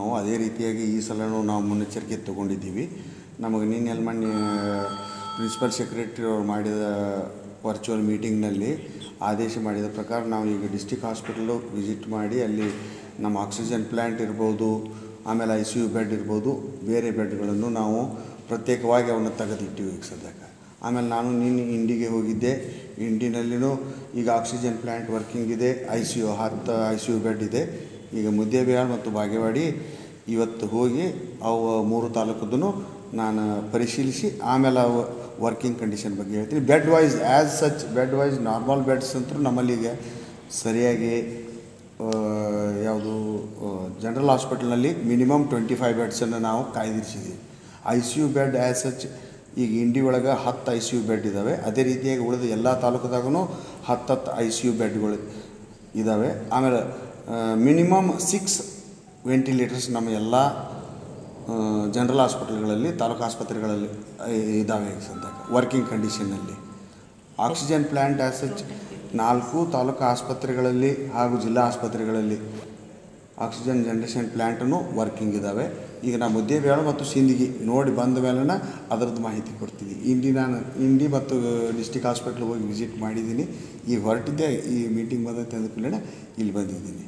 ನಾವು ಅದೇ ರೀತಿಯಾಗಿ ಈ ಸಲನೂ ನಾವು ಮುನ್ನೆಚ್ಚರಿಕೆ ತಗೊಂಡಿದ್ದೀವಿ. ನಮಗೆ ನಿನ್ನೆ ಮೊನ್ನೆ ಪ್ರಿನ್ಸಿಪಲ್ ಸೆಕ್ರೆಟರಿ ಅವರು ಮಾಡಿದ ವರ್ಚುವಲ್ ಮೀಟಿಂಗ್ನಲ್ಲಿ ಆದೇಶ ಮಾಡಿದ ಪ್ರಕಾರ ನಾವು ಈಗ ಡಿಸ್ಟಿಕ್ ಹಾಸ್ಪಿಟಲು ವಿಸಿಟ್ ಮಾಡಿ ಅಲ್ಲಿ ನಮ್ಮ ಆಕ್ಸಿಜನ್ ಪ್ಲ್ಯಾಂಟ್ ಇರ್ಬೋದು, ಆಮೇಲೆ ICU ಬೆಡ್ ಇರ್ಬೋದು, ಬೇರೆ ಬೆಡ್ಗಳನ್ನು ನಾವು ಪ್ರತ್ಯೇಕವಾಗಿ ಅವನ್ನು ತೆಗೆದಿಟ್ಟಿವಿ ಈಗ ಸದ್ಯಕ್ಕೆ. ಆಮೇಲೆ ನಾನು ನಿನ್ನೆ ಇಂಡಿಗೆ ಹೋಗಿದ್ದೆ. ಇಂಡಿನಲ್ಲಿನೂ ಈಗ ಆಕ್ಸಿಜನ್ ಪ್ಲ್ಯಾಂಟ್ ವರ್ಕಿಂಗ್ ಇದೆ.10 ICU ಬೆಡ್ ಇದೆ. ಈಗ ಮುದ್ದೇಬಿಹಾಳ ಮತ್ತು ಬಾಗೇವಾಡಿ ಇವತ್ತು ಹೋಗಿ ಅವು 3 ತಾಲೂಕದೂ ನಾನು ಪರಿಶೀಲಿಸಿ ಆಮೇಲೆ ಅವು ವರ್ಕಿಂಗ್ ಕಂಡೀಷನ್ ಬಗ್ಗೆ ಹೇಳ್ತೀನಿ. Bed wise as such bed wise normal beds ಅಂತೂ ನಮ್ಮಲ್ಲಿಗೆ ಸರಿಯಾಗಿ ಯಾವುದು ಜನರಲ್ ಹಾಸ್ಪಿಟಲ್ನಲ್ಲಿ ಮಿನಿಮಮ್ 25 ಬೆಡ್ಸನ್ನು ನಾವು ಕಾಯ್ದಿರಿಸಿದ್ದೀವಿ. ICU ಬೆಡ್ ಆ್ಯಸ್ ಸಚ್ ಈಗ ಇಂಡಿ ಒಳಗೆ 10 ICU ಬೆಡ್ ಇದ್ದಾವೆ. ಅದೇ ರೀತಿಯಾಗಿ ಉಳಿದ ಎಲ್ಲ ತಾಲೂಕದಾಗೂ 10 ICU ಬೆಡ್ಗಳು ಇದ್ದಾವೆ. ಆಮೇಲೆ ಮಿನಿಮಮ್ 6 ವೆಂಟಿಲೇಟರ್ಸ್ ನಮ್ಮ ಎಲ್ಲ ಜನರಲ್ ಹಾಸ್ಪಿಟಲ್ಗಳಲ್ಲಿ, ತಾಲೂಕು ಆಸ್ಪತ್ರೆಗಳಲ್ಲಿ ಇದ್ದಾವೆ ಈಗ ಸದ್ಯಕ್ಕೆ ವರ್ಕಿಂಗ್ ಕಂಡೀಷನ್ನಲ್ಲಿ. Oxygen plant as such 4 taluk ಆಸ್ಪತ್ರೆಗಳಲ್ಲಿ ಹಾಗೂ ಜಿಲ್ಲಾ ಆಸ್ಪತ್ರೆಗಳಲ್ಲಿ ಆಕ್ಸಿಜನ್ ಜನ್ರೇಷನ್ ಪ್ಲ್ಯಾಂಟನ್ನು ವರ್ಕಿಂಗ್ ಇದ್ದಾವೆ. ಈಗ ನಾನು ಮುದ್ದೇಬಿಹಾಳ ಮತ್ತು ಸಿಂದಗಿ ನೋಡಿ ಬಂದ ಮೇಲೆ ಅದರದ್ದು ಮಾಹಿತಿ ಕೊಡ್ತೀನಿ. ನಾನು ಇಂಡಿ ಮತ್ತು ಡಿಸ್ಟಿಕ್ ಹಾಸ್ಪಿಟ್ಲಿಗೆ ಹೋಗಿ ವಿಸಿಟ್ ಮಾಡಿದ್ದೀನಿ. ಈಗ ಹೊರಟಿದ್ದೆ, ಈ ಮೀಟಿಂಗ್ ಬಂದೈತೆ ಅಂದ ಕೂಡಲೇ ಇಲ್ಲಿ ಬಂದಿದ್ದೀನಿ.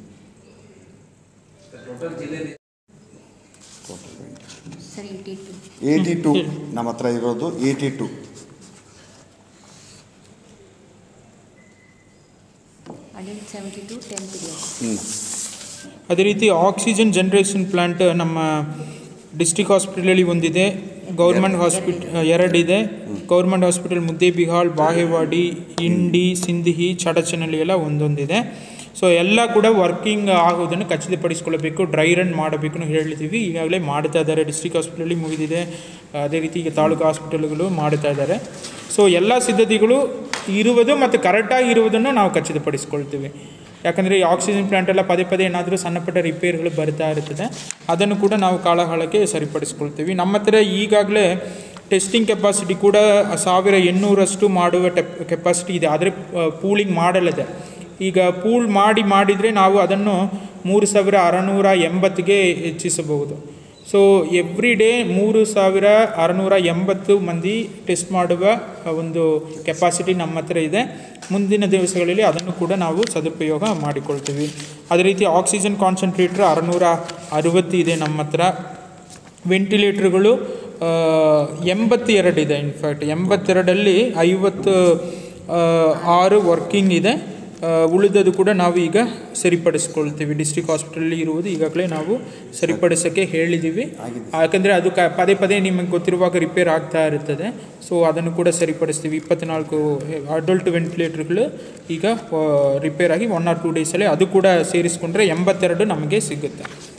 ಟೋಟಲ್ 82 ನಮ್ಮ ಹತ್ರ ಇರೋದು 82. ಅದೇ ರೀತಿ ಆಕ್ಸಿಜನ್ ಜನ್ರೇಷನ್ ಪ್ಲ್ಯಾಂಟ್ ನಮ್ಮ ಡಿಸ್ಟಿಕ್ ಹಾಸ್ಪಿಟಲಲ್ಲಿ ಒಂದಿದೆ, ಗೌರ್ಮೆಂಟ್ ಹಾಸ್ಪಿಟಲ್ 2 ಇದೆ. ಗೌರ್ಮೆಂಟ್ ಹಾಸ್ಪಿಟಲ್ ಮುದ್ದೇಬಿಹಾಳ್, ಬಾಗೇವಾಡಿ, ಇಂಡಿ, ಸಿಂದಗಿ, ಚಡಚನಹಳ್ಳಿ ಎಲ್ಲ ಒಂದೊಂದಿದೆ. ಸೊ ಎಲ್ಲ ಕೂಡ ವರ್ಕಿಂಗ್ ಆಗೋದನ್ನು ಖಚಿತಪಡಿಸ್ಕೊಳ್ಬೇಕು, ಡ್ರೈ ರನ್ ಮಾಡಬೇಕು ಅಂತ ಹೇಳಿದ್ದೀವಿ. ಈಗಾಗಲೇ ಮಾಡ್ತಾ ಇದ್ದಾರೆ. ಡಿಸ್ಟ್ರಿಕ್ಟ್ ಹಾಸ್ಪಿಟಲಲ್ಲಿ ಮುಗಿದಿದೆ. ಅದೇ ರೀತಿ ಈಗ ತಾಲೂಕು ಹಾಸ್ಪಿಟಲ್ಗಳು ಮಾಡ್ತಾ ಇದ್ದಾರೆ. ಸೊ ಎಲ್ಲ ಸಿದ್ಧತೆಗಳು ಇರುವುದು ಮತ್ತು ಕರೆಕ್ಟಾಗಿ ಇರುವುದನ್ನು ನಾವು ಖಚಿತಪಡಿಸ್ಕೊಳ್ತೀವಿ. ಯಾಕಂದರೆ ಈ ಆಕ್ಸಿಜನ್ ಪ್ಲ್ಯಾಂಟೆಲ್ಲ ಪದೇ ಏನಾದರೂ ಸಣ್ಣಪಟ್ಟ ರಿಪೇರ್ಗಳು ಬರ್ತಾ ಇರ್ತದೆ, ಅದನ್ನು ಕೂಡ ನಾವು ಕಾಲಕಾಲಕ್ಕೆ ಸರಿಪಡಿಸ್ಕೊಳ್ತೀವಿ. ನಮ್ಮ ಹತ್ರ ಈಗಾಗಲೇ ಟೆಸ್ಟಿಂಗ್ ಕೆಪಾಸಿಟಿ ಕೂಡ 1800 ಮಾಡುವ ಕೆಪಾಸಿಟಿ ಇದೆ. ಆದರೆ ಪೂಲಿಂಗ್ ಮಾಡಲಿದೆ. ಈಗ ಪೂಲ್ ಮಾಡಿದರೆ ನಾವು ಅದನ್ನು 3680ಗೆ ಹೆಚ್ಚಿಸಬಹುದು. ಸೊ ಎವ್ರಿ ಡೇ 3680 ಮಂದಿ ಟೆಸ್ಟ್ ಮಾಡುವ ಒಂದು ಕೆಪಾಸಿಟಿ ನಮ್ಮ ಹತ್ರ ಇದೆ. ಮುಂದಿನ ದಿವಸಗಳಲ್ಲಿ ಅದನ್ನು ಕೂಡ ನಾವು ಸದುಪಯೋಗ ಮಾಡಿಕೊಳ್ತೀವಿ. ಅದೇ ರೀತಿ ಆಕ್ಸಿಜನ್ ಕಾನ್ಸಂಟ್ರೇಟರ್ 660 ಇದೆ ನಮ್ಮ ಹತ್ರ. ವೆಂಟಿಲೇಟರ್ಗಳು 82 ಇದೆ. ಇನ್ಫ್ಯಾಕ್ಟ್ 82ರಲ್ಲಿ 56 ವರ್ಕಿಂಗ್ ಇದೆ. ಉಳಿದದು ಕೂಡ ನಾವು ಈಗ ಸರಿಪಡಿಸ್ಕೊಳ್ತೀವಿ. ಡಿಸ್ಟ್ರಿಕ್ಟ್ ಹಾಸ್ಪಿಟಲಲ್ಲಿ ಇರುವುದು ಈಗಾಗಲೇ ನಾವು ಸರಿಪಡಿಸೋಕ್ಕೆ ಹೇಳಿದ್ದೀವಿ. ಯಾಕಂದರೆ ಅದು ಪದೇ ನಿಮಗೆ ಗೊತ್ತಿರುವಾಗ ರಿಪೇರ್ ಆಗ್ತಾ ಇರ್ತದೆ. ಸೊ ಅದನ್ನು ಕೂಡ ಸರಿಪಡಿಸ್ತೀವಿ. 24 ಅಡಲ್ಟ್ ವೆಂಟಿಲೇಟರ್ಗಳು ಈಗ ರಿಪೇರ್ ಆಗಿ 1 or 2 ಡೇಸಲ್ಲಿ ಅದು ಕೂಡ ಸೇರಿಸ್ಕೊಂಡ್ರೆ 82 ನಮಗೆ ಸಿಗುತ್ತೆ.